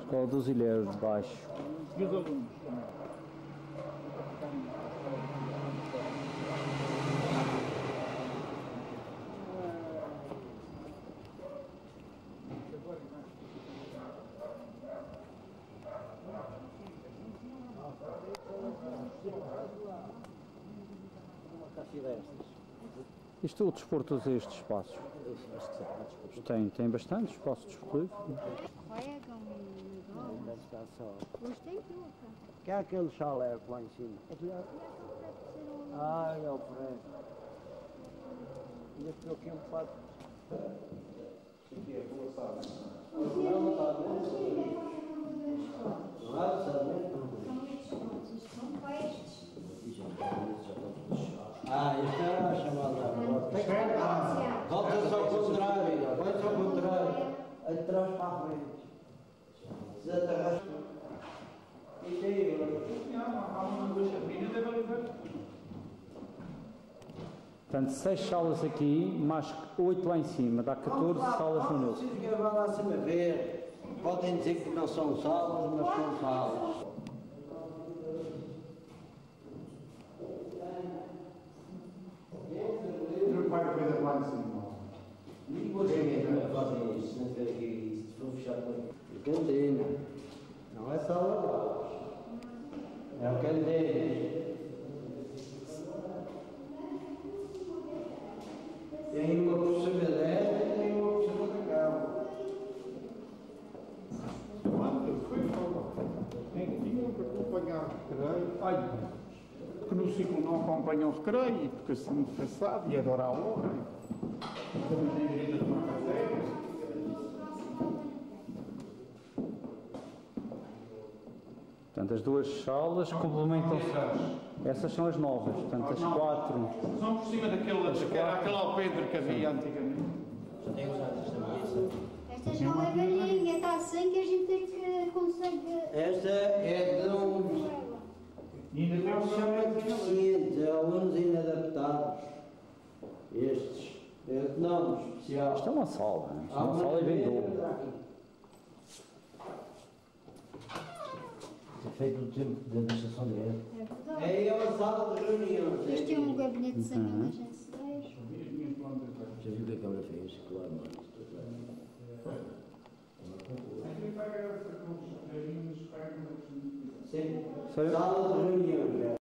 Escola dos Ilhéus de Baixo. E os alunos? Isto o desporto usa estes espaços? Tem bastante espaço desportivo. Regam e Deve estar só. hoje tem tudo, cara. Que é aquele chalé lá em cima? Ah, é o prédio. Ainda estou aqui um bocado. Ah, isto era a chamada volta. Volta-se ao contrário, vai-se ao contrário. Atrás para a frente. Se atrás. Isto aí, Há uma duas chapinas, deve haver. Portanto, 6 salas aqui, mais 8 lá em cima, dá 14 salas no novo. Não preciso gravar lá acima ver. Podem dizer que não são salas, mas são salas. Não vai haver lá em cima. E vocês também fazem isso, não sei aqui, se for fechar com cantina. Não é sala. É o cantina. Tem uma por cima desta e tem uma por cima da cama. Tinham que acompanhar recreio. Ai, porque no ciclo não acompanham recreio, e porque assim muito cansado e adora a hora. Também tem direito a tomar café. Portanto, as duas salas complementam-se. Essas são as novas, portanto, as 4. São por cima daquela, que era aquele ao Pedro que havia antigamente. Já tem usado esta mesa. Esta já é velhinha, está assim que a gente tem que consegue. Esta é de um. E ainda tem Não um são deficientes, alunos inadaptados. Estes. Não, especial. Isto é uma sala, isto é uma sala e bem boa. É feito do tempo da estação de guerra. É verdade. É uma sala de reuniões. Isto é um gabinete de sangue das enceleiras. Já viu que a câmara fez? Claro, mano. Sim. Sala de reuniões.